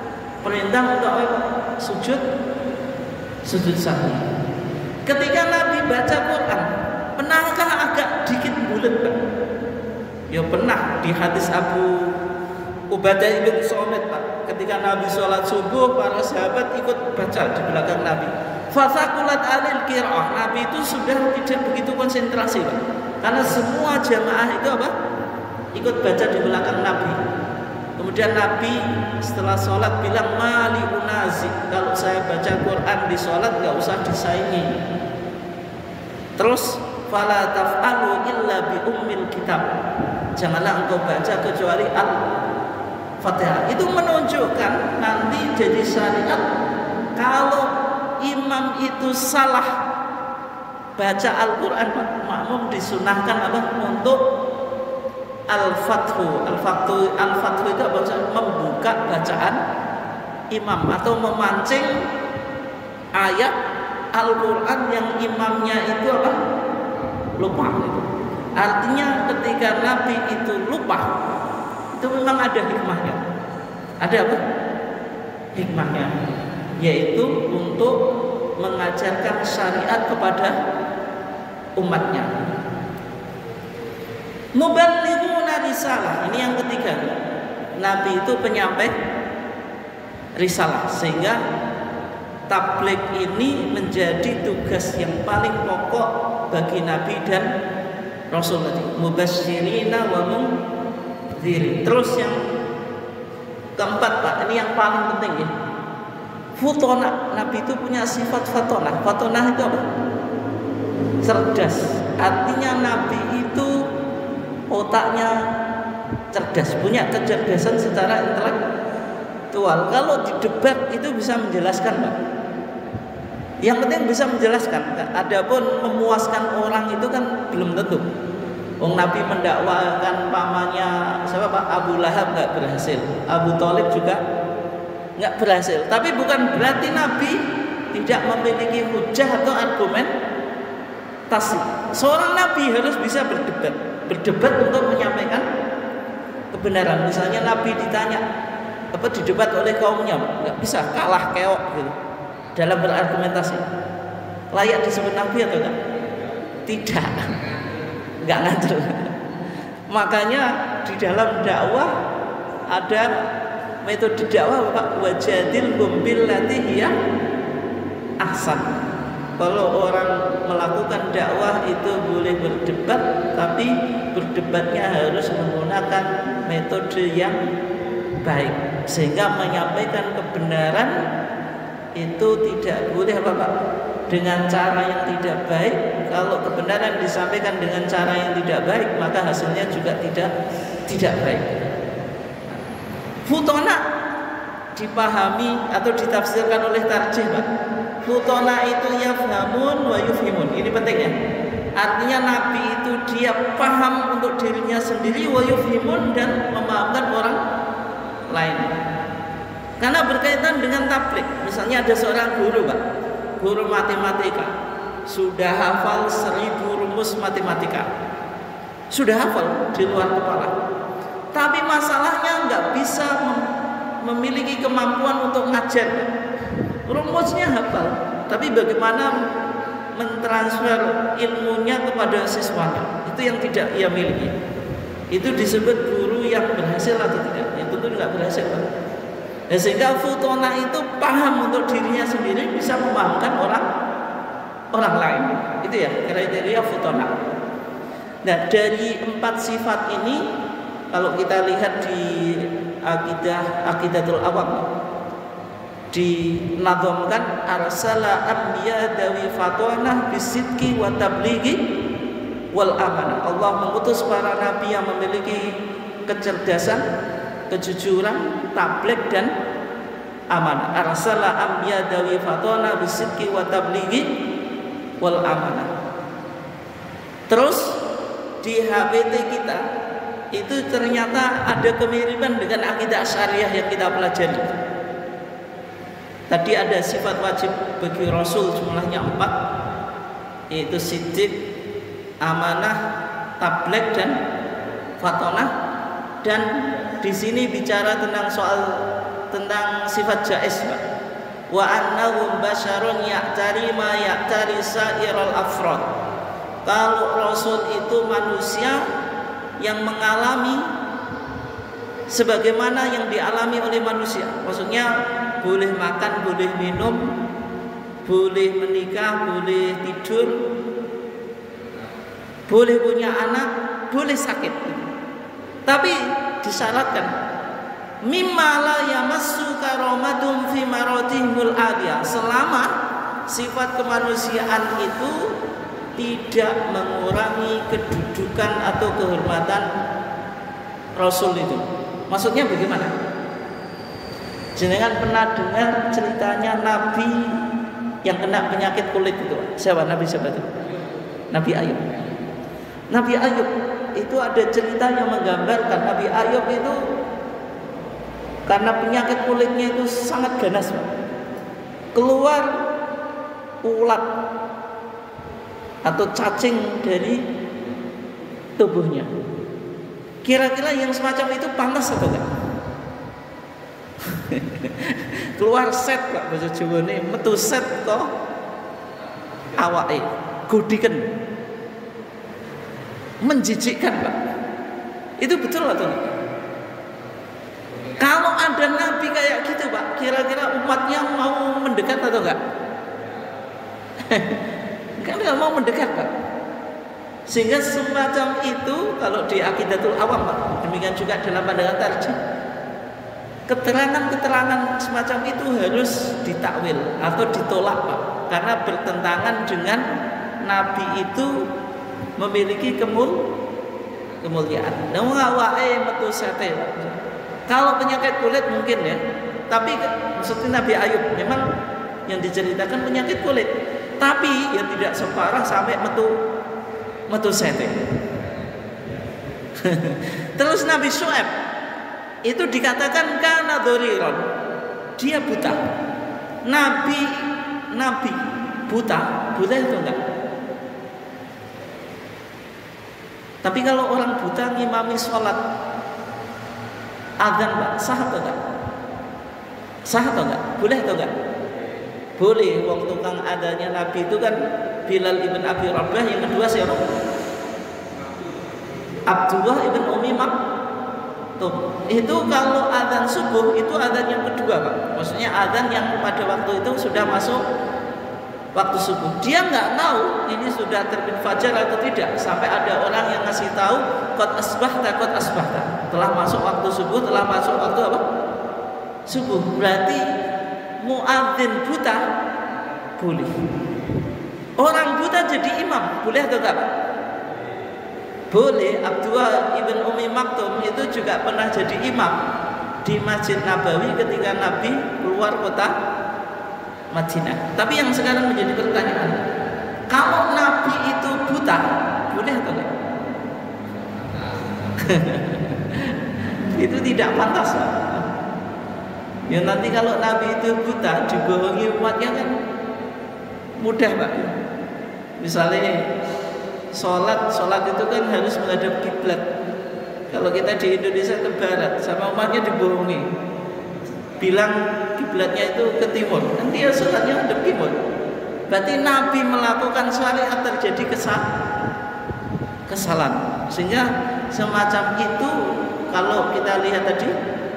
perintah untuk apa? Sujud, sujud sahwi. Ketika Nabi baca Quran, pernahkah agak dikit bulat, Pak? Ya pernah. Di hadis Abu Ubadah bin Somit, Pak, ketika Nabi sholat subuh, para sahabat ikut baca di belakang Nabi. Fasakulat alil qiraah. Nabi itu sudah tidak begitu konsentrasi, Pak, karena semua jamaah itu apa? Ikut baca di belakang Nabi. Kemudian Nabi setelah sholat bilang, mali unazi, kalau saya baca Quran di sholat gak usah disaingi. Terus fala taf'alu illa bi ummil kitab, janganlah engkau baca kecuali Al-Fatihah. Itu menunjukkan nanti jadi syariat kalau imam itu salah baca Al-Quran, makmum disunahkan apa? Untuk Al-Fathu. Al-Fathu Al-Fathu itu apa? Membuka bacaan imam atau memancing ayat Al-Quran yang imamnya itu apa? Lupa. Artinya ketika Nabi itu lupa, itu memang ada hikmahnya. Ada apa? Hikmahnya, yaitu untuk mengajarkan syariat kepada umatnya. Muballighuna risalah, ini yang ketiga. Nabi itu penyampai risalah, sehingga tabligh ini menjadi tugas yang paling pokok bagi Nabi dan Rasul tadi. Mubasyirina wa mundzirin. Terus yang keempat, Pak, ini yang paling penting ya. Futona. Nabi itu punya sifat fatona. Fatona itu apa? Cerdas. Artinya Nabi itu otaknya cerdas, punya kecerdasan secara intelektual. Kalau di debat itu bisa menjelaskan, Pak. Yang penting bisa menjelaskan. Adapun memuaskan orang itu kan belum tentu. Wong Nabi mendakwakan pamannya siapa, Pak? Abu Lahab nggak berhasil, Abu Thalib juga nggak berhasil. Tapi bukan berarti Nabi tidak memiliki hujah atau argumentasi. Seorang Nabi harus bisa berdebat, berdebat untuk menyampaikan kebenaran. Misalnya Nabi ditanya apa didebat oleh kaumnya, nggak bisa, kalah keok gitu dalam berargumentasi. Layak disebut Nabi atau enggak? Tidak, nggak ngajar. Makanya di dalam dakwah ada metode dakwah, Pak, wajadil gumbil latih ya ahsan. Kalau orang melakukan dakwah itu boleh berdebat, tapi berdebatnya harus menggunakan metode yang baik, sehingga menyampaikan kebenaran itu tidak boleh apa, Pak, dengan cara yang tidak baik. Kalau kebenaran disampaikan dengan cara yang tidak baik, maka hasilnya juga tidak tidak baik. Futona dipahami atau ditafsirkan oleh tarjih, Pak. Futona itu yafhamun wa yufhimun. Ini penting ya. Artinya Nabi itu dia paham untuk dirinya sendiri, wa yufhimun, dan memahamkan orang lain. Karena berkaitan dengan tabligh. Misalnya ada seorang guru, Pak, guru matematika, sudah hafal seribu rumus matematika, sudah hafal di luar kepala. Tapi masalahnya nggak bisa mem- memiliki kemampuan untuk ngajar. Rumusnya hafal, tapi bagaimana mentransfer ilmunya kepada siswanya, itu yang tidak ia miliki. Itu disebut guru yang berhasil atau tidak? Ya tentu nggak berhasil, Pak. Ya, sehingga futona itu paham untuk dirinya sendiri, bisa memahamkan orang orang lain. Itu ya kriteria futona. Nah, dari empat sifat ini, kalau kita lihat di akidah Aqidatul Awam, dinazamkan arsala anbiya dawi fatona bisidqi wa tablighi wal amanah. Allah mengutus para nabi yang memiliki kecerdasan, kejujuran, tabligh dan amanah. Arsala anbiya dawi fatona bisidqi wa tablighi wal amanah. Terus di H P T kita itu ternyata ada kemiripan dengan akidah syariah yang kita pelajari. Tadi ada sifat wajib bagi Rasul jumlahnya empat, yaitu siddiq, amanah, tabligh dan fatonah. Dan di sini bicara tentang soal tentang sifat jaiz, Pak. Wa annahum basyarun ya'tari ma ya'tari sa'iral afrad. Kalau Rasul itu manusia yang mengalami sebagaimana yang dialami oleh manusia. Maksudnya boleh makan, boleh minum, boleh menikah, boleh tidur, boleh punya anak, boleh sakit. Tapi disyaratkan mimma la yamassu karamatun fi maratihul adiyah, selama sifat kemanusiaan itu tidak mengurangi kedudukan atau kehormatan Rasul itu. Maksudnya bagaimana? Jenengan pernah dengar ceritanya Nabi yang kena penyakit kulit itu? Siapa? Nabi siapa itu? Nabi Ayub. Nabi Ayub itu ada cerita yang menggambarkan Nabi Ayub itu karena penyakit kulitnya itu sangat ganas, keluar ulat atau cacing dari tubuhnya. Kira-kira yang semacam itu pantas atau enggak? Keluar set Pak bahasa Jawa ini, metu set kok awake gudiken, menjijikkan Pak. Itu betul atau enggak? Kalau ada nabi kayak gitu Pak, kira-kira umatnya mau mendekat atau enggak? Kan enggak mau mendekat Pak. Sehingga semacam itu kalau di Aqidatul Awam Pak, demikian juga dalam pandangan tarjih, keterangan-keterangan semacam itu harus ditakwil atau ditolak Pak, karena bertentangan dengan nabi itu memiliki kemul kemuliaan. Nah, awake metu sate Pak. Kalau penyakit kulit mungkin ya, tapi maksudnya Nabi Ayub memang yang diceritakan penyakit kulit, tapi yang tidak separah sampai metu metu sate. Terus Nabi Syuaib itu dikatakan kana dhuriron, dia buta. Nabi Nabi buta, buta itu enggak? Tapi kalau orang buta ngimami sholat azan Pak, sah atau enggak? Sah atau enggak? Boleh atau enggak? Boleh. Waktu kang adanya Nabi itu kan Bilal ibn Abi Rabah, yang kedua siapa? Abdullah ibn Umi Maktum. Itu kalau azan subuh itu azan yang kedua Pak. Maksudnya azan yang pada waktu itu sudah masuk waktu subuh. Dia nggak tahu ini sudah terbit fajar atau tidak, sampai ada orang yang ngasih tahu qad asbahta qad asbahta, telah masuk waktu subuh, telah masuk waktu apa? Subuh. Berarti muadzin buta boleh. Orang buta jadi imam boleh atau enggak? Boleh. Abdullah ibn Umi Maktum itu juga pernah jadi imam di Masjid Nabawi ketika Nabi keluar kota Madinah. Tapi yang sekarang menjadi pertanyaan, kalau Nabi itu buta, boleh atau enggak? Itu tidak pantas Pak. Ya nanti kalau Nabi itu buta dibohongi umatnya kan mudah Pak. Misalnya sholat, sholat itu kan harus menghadap kiblat. Kalau kita di Indonesia ke barat, sama umatnya dibohongi, bilang kiblatnya itu ke timur, kan dia sholatnya menghadap timur. Berarti Nabi melakukan syariat terjadi kesal kesalahan. Sehingga semacam itu kalau kita lihat tadi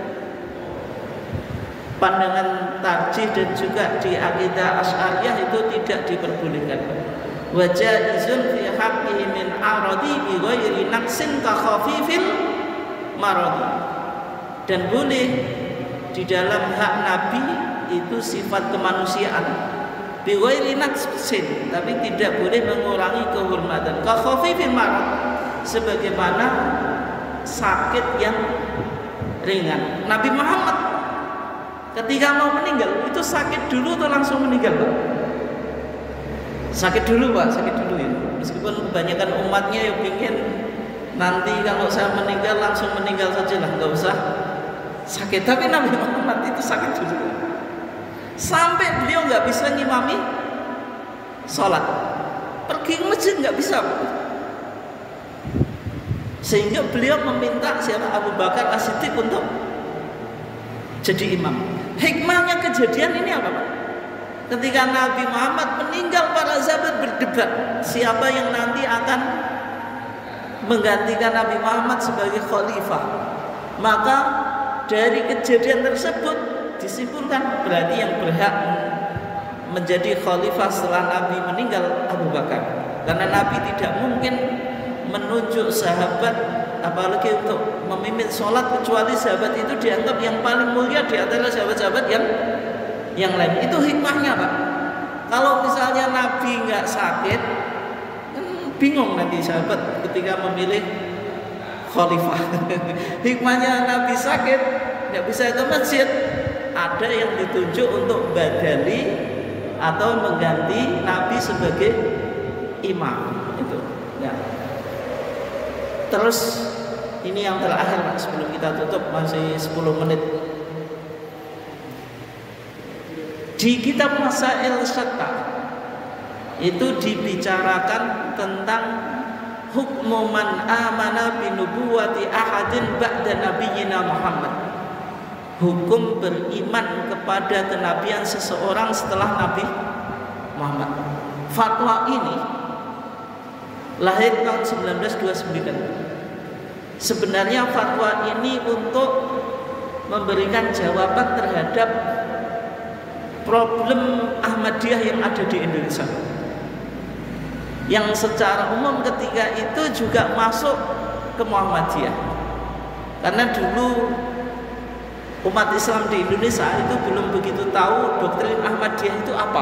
pandangan tarjih dan juga di akidah Asy'ariyah itu tidak diperbolehkan. Wa jaizun fi haqqihi min aradi bi ghairi naqsin ka khafifil maradi. Dan boleh di dalam hak Nabi itu sifat kemanusiaan bi ghairi naqsin, tapi tidak boleh mengurangi kehormatan ka khafifil marad, sebagaimana sakit yang ringan. Nabi Muhammad ketika mau meninggal itu sakit dulu atau langsung meninggal Pak? Sakit dulu Pak, sakit dulu ya. Meskipun kebanyakan umatnya yang ingin nanti kalau saya meninggal langsung meninggal saja lah, nggak usah sakit. Tapi Nabi Muhammad itu sakit dulu, sampai beliau nggak bisa ngimami sholat, pergi ke masjid nggak bisa Pak. Sehingga beliau meminta siapa Abu Bakar As-Siddiq untuk jadi imam. Hikmahnya kejadian ini apa, Pak? Ketika Nabi Muhammad meninggal, para sahabat berdebat siapa yang nanti akan menggantikan Nabi Muhammad sebagai khalifah. Maka dari kejadian tersebut disimpulkan berarti yang berhak menjadi khalifah setelah Nabi meninggal Abu Bakar. Karena Nabi tidak mungkin menunjuk sahabat apalagi untuk memimpin sholat kecuali sahabat itu dianggap yang paling mulia di antara sahabat-sahabat yang yang lain. Itu hikmahnya, Pak. Kalau misalnya Nabi nggak sakit, kan bingung nanti sahabat ketika memilih khalifah. Hikmahnya Nabi sakit nggak bisa ke masjid, ada yang ditunjuk untuk badali atau mengganti Nabi sebagai imam itu. Ya. Terus ini yang terakhir, Pak, sebelum kita tutup, masih sepuluh menit. Di kitab Masail Syatta itu dibicarakan tentang hukmu man amana bi nubuwati ahadin ba'da nabiyyina Muhammad. Hukum beriman kepada kenabian seseorang setelah Nabi Muhammad. Fatwa ini lahir tahun seribu sembilan ratus dua puluh sembilan. Sebenarnya fatwa ini untuk memberikan jawaban terhadap problem Ahmadiyah yang ada di Indonesia, yang secara umum ketika itu juga masuk ke Muhammadiyah. Karena dulu umat Islam di Indonesia itu belum begitu tahu doktrin Ahmadiyah itu apa,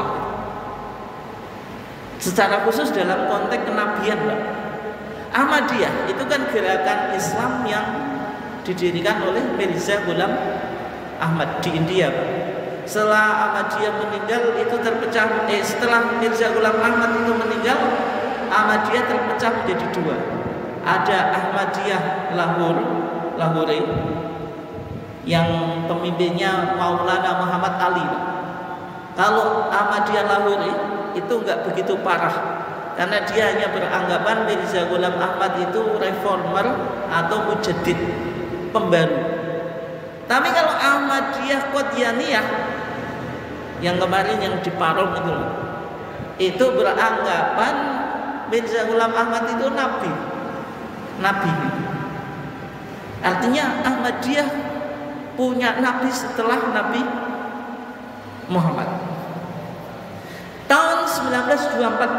secara khusus dalam konteks kenabian, Pak. Ahmadiyah itu kan gerakan Islam yang didirikan oleh Mirza Ghulam Ahmad di India, Pak. Setelah Ahmadiyah meninggal itu terpecah, eh setelah Mirza Ghulam Ahmad itu meninggal, Ahmadiyah terpecah menjadi dua. Ada Ahmadiyah Lahore, Lahore yang pemimpinnya Maulana Muhammad Ali. Kalau Ahmadiyah Lahore itu enggak begitu parah, karena dia hanya beranggapan Mirza Ghulam Ahmad itu reformer atau mujaddid, pembaru. Tapi kalau Ahmadiyah Qadianiyah yang kemarin yang di Parong itu, itu beranggapan Mirza Ghulam Ahmad itu nabi, nabi. Artinya Ahmadiyah punya nabi setelah Nabi Muhammad. Tahun seribu sembilan ratus dua puluh empat,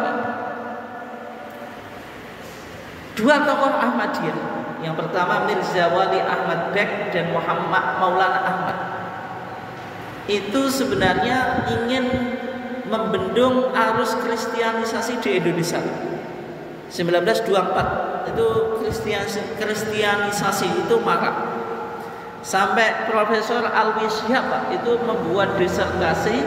dua tokoh Ahmadiyah, yang pertama Mirza Wali Ahmad Beg dan Muhammad Maulana Ahmad, itu sebenarnya ingin membendung arus kristianisasi di Indonesia. seribu sembilan ratus dua puluh empat itu kristianisasi itu marak, sampai Profesor Alwi Syihab itu membuat disertasi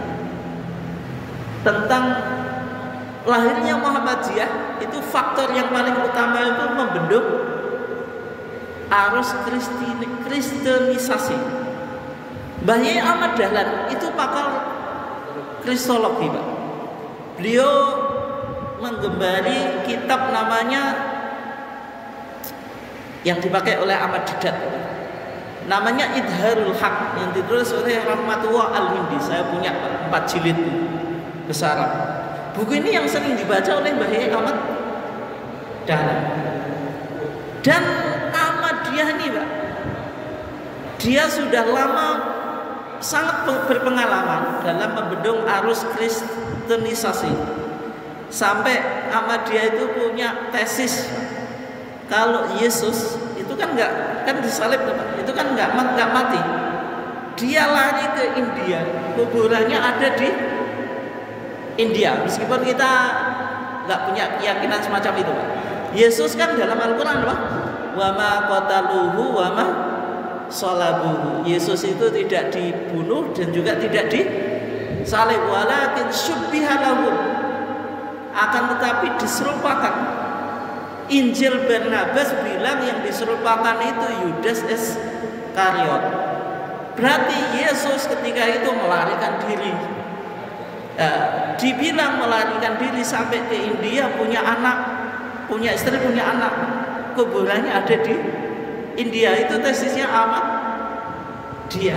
tentang lahirnya Muhammadiyah. Itu faktor yang paling utama itu membendung arus kristenisasi. Mbah Yai Ahmad Dahlan itu pakar kristologi, Pak. Beliau menggembari kitab namanya yang dipakai oleh Ahmad Didat, namanya Idharul Haq, yang ditulis oleh Rahmatullah Al-Hindi. Saya punya empat jilid besar. Buku ini yang sering dibaca oleh Mbah Yai Ahmad Dahlan. Dan Ahmadiyah ini, Pak, dia sudah lama sangat berpengalaman dalam membendung arus kristenisasi. Sampai Ahmadiyah itu punya tesis, kalau Yesus itu kan nggak kan disalib, Pak, itu kan nggak nggak mati. Dia lari ke India, kuburannya ada di India, meskipun kita nggak punya keyakinan semacam itu, Pak. Yesus kan dalam Al-Quran, Pak, wa ma qataluhu wa ma salabuhu. Yesus itu tidak dibunuh dan juga tidak disalib, walakin syubbiha lahum, akan tetapi diserupakan. Injil Barnabas bilang yang diserupakan itu Yudas Iskariot. Berarti Yesus ketika itu melarikan diri. Uh, dibilang melarikan diri sampai ke India, punya anak, punya istri, punya anak, kuburannya ada di India. Itu tesisnya Ahmad dia.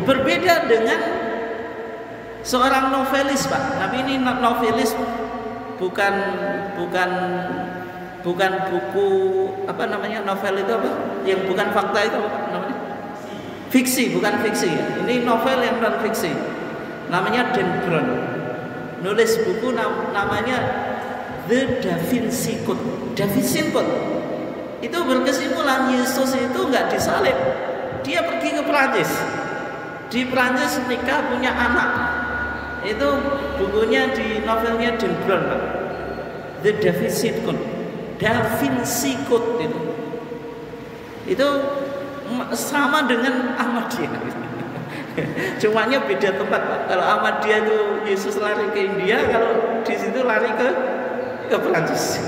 Berbeda dengan seorang novelis, Pak. Tapi ini novelis bukan bukan bukan buku apa namanya, novel itu apa? Yang bukan fakta itu apa namanya? Fiksi, bukan fiksi. Ini novel yang non fiksi. Namanya Dan Brown. Nulis buku nam namanya The Da Vinci Code. Da Vinci Code itu berkesimpulan Yesus itu nggak disalib. Dia pergi ke Perancis. Di Perancis nikah, punya anak. Itu bukunya di novelnya Dan Brown, Pak. The Da Vinci Code. Da Vinci Code itu. Itu sama dengan Ahmadiyah. Cumanya beda tempat, Pak. Kalau Ahmadiyah itu Yesus lari ke India, kalau di situ lari ke ke Perancis.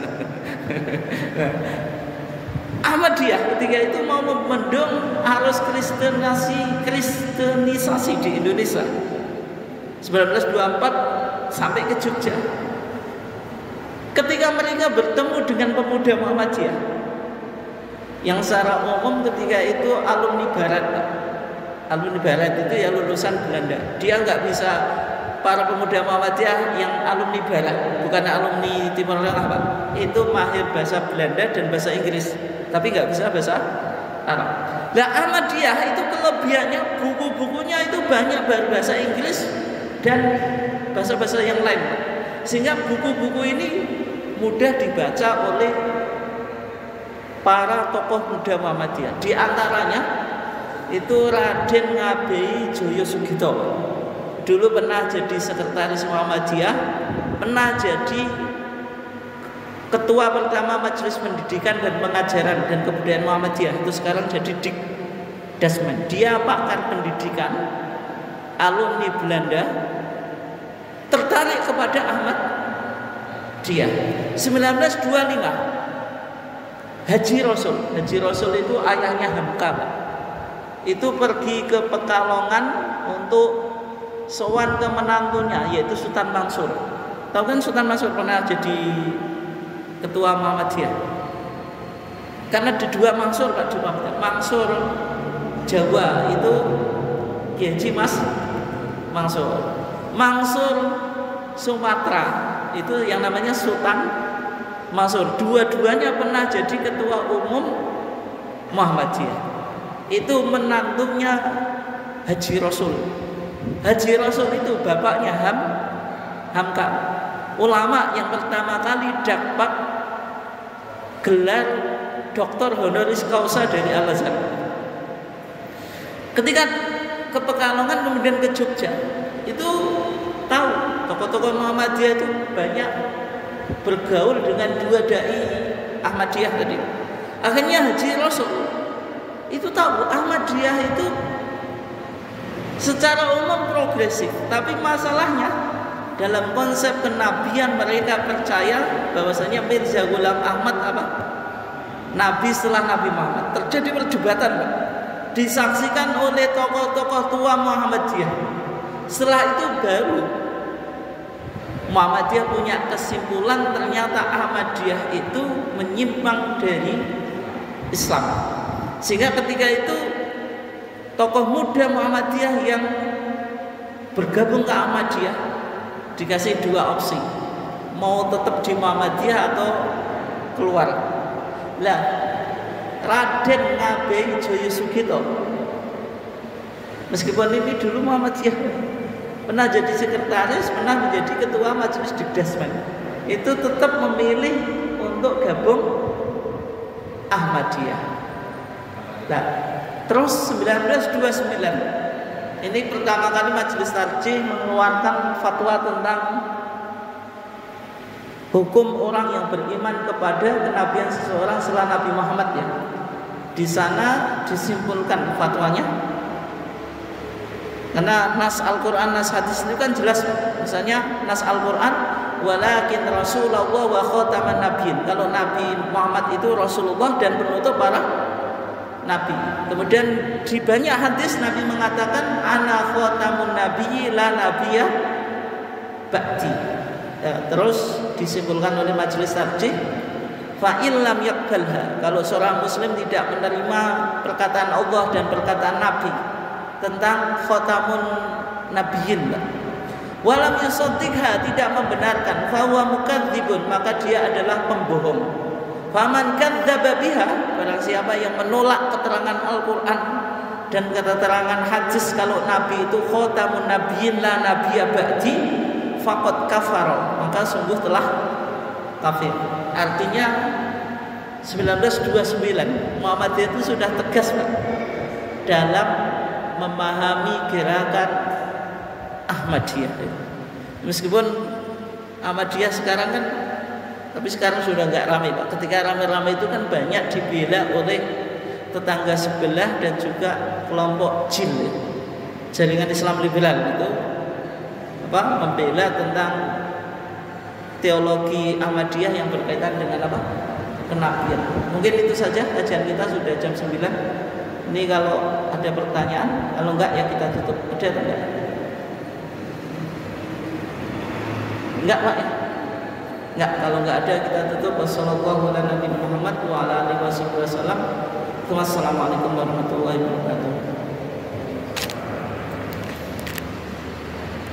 Ahmadiyah ketika itu mau membendung arus kristenisasi kristenisasi di Indonesia. seribu sembilan ratus dua puluh empat sampai ke Jogja. Ketika mereka bertemu dengan pemuda Muhammadiyah yang secara umum ketika itu alumni barat, Pak. Alumni barat itu ya lulusan Belanda. Dia nggak bisa, para pemuda Muhammadiyah yang alumni barat, bukan alumni Timur Tengah, Pak. Itu mahir bahasa Belanda dan bahasa Inggris, tapi nggak bisa bahasa Arab. Nah, Ahmadiyah itu kelebihannya buku-bukunya itu banyak berbahasa Inggris dan bahasa-bahasa yang lain, sehingga buku-buku ini mudah dibaca oleh para tokoh muda Muhammadiyah. Di antaranya itu Raden Ngabei Joyo Sugito. Dulu pernah jadi sekretaris Muhammadiyah, pernah jadi ketua pertama Majelis Pendidikan dan Pengajaran dan Kebudayaan Muhammadiyah. Itu sekarang jadi Dik Dasmen. Dia pakar pendidikan, alumni Belanda, tertarik kepada Ahmadiyah. seribu sembilan ratus dua puluh lima Haji Rasul, Haji Rasul itu ayahnya Hamka, Pak. Itu pergi ke Pekalongan untuk sowan ke menantunya, yaitu Sultan Mansur. Tahu kan Sultan Mansur pernah jadi ketua Muhammadiyah? Karena ada dua Mansur, Pak, di Muhammadiyah. Mansur Jawa itu Kiai Haji Mas Mansur. Mansur Sumatera itu yang namanya Sultan Mansur. Dua-duanya pernah jadi ketua umum Muhammadiyah. Itu menantunya Haji Rasul. Haji Rasul itu bapaknya Ham Hamka, ulama yang pertama kali dapat gelar doktor honoris causa dari Al-Azhar. Ketika ke Pekalongan kemudian ke Jogja, itu tahu tokoh-tokoh Muhammadiyah itu banyak bergaul dengan dua dai Ahmadiyah tadi. Akhirnya Haji Rasul itu tahu Ahmadiyah itu secara umum progresif, tapi masalahnya dalam konsep kenabian mereka percaya bahwasanya Mirza Ghulam Ahmad apa? Nabi setelah Nabi Muhammad. Terjadi perdebatan, Pak. Disaksikan oleh tokoh-tokoh tua Muhammadiyah. Setelah itu baru Muhammadiyah punya kesimpulan ternyata Ahmadiyah itu menyimpang dari Islam. Sehingga ketika itu tokoh muda Muhammadiyah yang bergabung ke Ahmadiyah dikasih dua opsi, mau tetap di Muhammadiyah atau keluar. Lah, Raden Ngabei Joyo Sugito, meskipun ini dulu Muhammadiyah, pernah jadi sekretaris, pernah menjadi ketua Majelis Dikdasmen, itu tetap memilih untuk gabung Ahmadiyah. Nah, terus seribu sembilan ratus dua puluh sembilan ini pertama kali Majelis Tarjih mengeluarkan fatwa tentang hukum orang yang beriman kepada kenabian seseorang setelah Nabi Muhammad, ya. Di sana disimpulkan fatwanya, karena nas Al-Quran, nas hadis itu kan jelas. Misalnya nas Al-Quran, walakin Rasulullah wa khataman nabiyyin. Kalau Nabi Muhammad itu Rasulullah dan penutup para Nabi. Kemudian di banyak hadis Nabi mengatakan ana khatamun nabiyyi la nabiyya ba'di. Ya, terus disimpulkan oleh Majelis Tarjih, fa illam yaqbalha, kalau seorang muslim tidak menerima perkataan Allah dan perkataan Nabi, tentang khatamun nabiyyin, Pak. Walam yusaddiqha, tidak membenarkan, fahuwa mukadzibun, maka dia adalah pembohong. Faman kadzdzaba biha, barang siapa yang menolak keterangan Al-Qur'an dan keterangan hadis kalau nabi itu khatamun nabiyyin la nabiyya ba'di, faqad kafara, maka sungguh telah kafir. Artinya seribu sembilan ratus dua puluh sembilan Muhammadiyah itu sudah tegas, Pak, dalam memahami gerakan Ahmadiyah. Meskipun Ahmadiyah sekarang kan, tapi sekarang sudah nggak ramai, Pak. Ketika ramai-ramai itu kan banyak dibela oleh tetangga sebelah dan juga kelompok jil, ya. Jaringan Islam liberal itu apa membela tentang teologi Ahmadiyah yang berkaitan dengan apa? Kenabian. Mungkin itu saja kajian kita, sudah jam sembilan. Ini kalau ada pertanyaan, kalau enggak ya kita tutup. Ada atau enggak? Enggak, Pak, ya? Enggak, kalau enggak ada kita tutup. Wassalamualaikum warahmatullahi wabarakatuh. Wassalamualaikum warahmatullahi wabarakatuh.